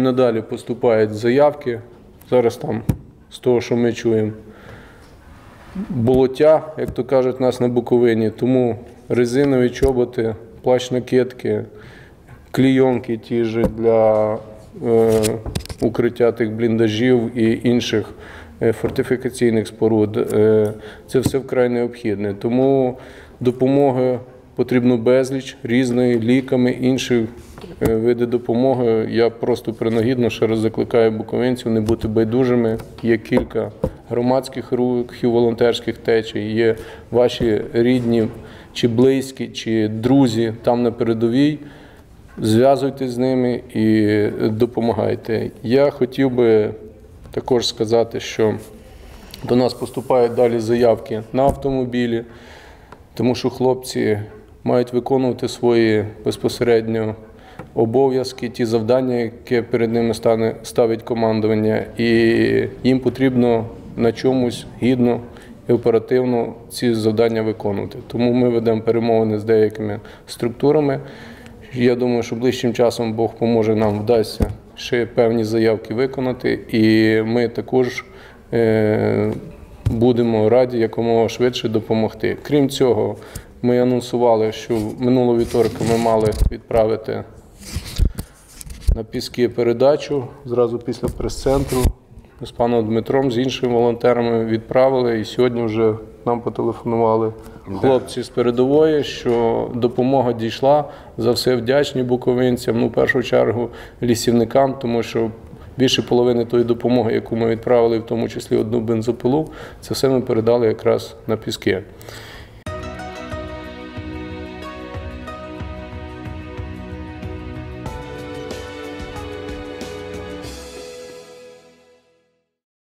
Надалі поступають заявки. Зараз там, з того, що ми чуємо, болоття, як то кажуть, у нас на Буковині. Тому резинові чоботи, плащ-накидки, клійонки ті ж для укриття тих бліндажів і інших фортифікаційних споруд. Це все вкрай необхідне. Тому допомоги потрібно безліч, різної, ліками, інші види допомоги. Я просто принагідно ще раз закликаю буковинців не бути байдужими. Є кілька громадських рухів, волонтерських течій, є ваші рідні, чи близькі, чи друзі там на передовій. Зв'язуйтесь з ними і допомагайте. Я хотів би також сказати, що до нас поступають далі заявки на автомобілі, тому що хлопці мають виконувати свої безпосередньо обов'язки, ті завдання, які перед ними ставить командування, і їм потрібно на чомусь гідно і оперативно ці завдання виконувати. Тому ми ведемо перемовини з деякими структурами. Я думаю, що ближчим часом Бог поможе, нам вдасться ще певні заявки виконати, і ми також будемо раді якомога швидше допомогти. Крім цього, ми анонсували, що минулого вівторка ми мали відправити на Піски передачу зразу після прес-центру. З паном Дмитром, з іншими волонтерами відправили, і сьогодні вже нам потелефонували хлопці з передової, що допомога дійшла. За все вдячні буковинцям, в першу чергу лісівникам, тому що більше половини тої допомоги, яку ми відправили, в тому числі одну бензопилу, це все ми передали якраз на Піски.